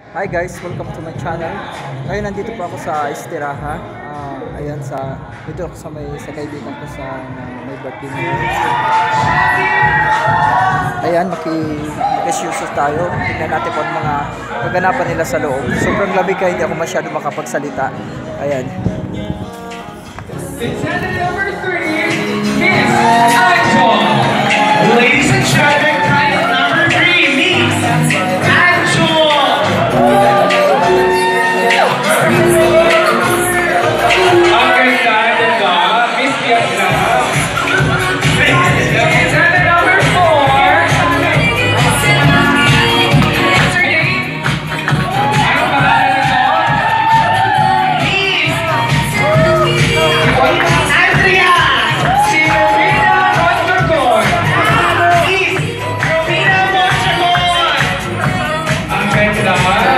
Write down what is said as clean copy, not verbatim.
Hi guys, welcome to my channel. Ngayon nandito po ako sa Estiraha. Ayan dito ako sa kaibigan ko may birthday niya. Ayan, makikisyoso tayo. Tingnan natin kung mga kaganapan nila sa loob. Sobrang lamig kaya hindi ako masyado makapagsalita. Ayan. Ladies and gentlemen, prize number 3, Miss Angel. Ang ganda, diba? Miss Vietnam. Contender number 4. Ano pangalan nito? Miss Andrea Silvina Mondragon. Miss Silvina Mondragon. Ang ganda.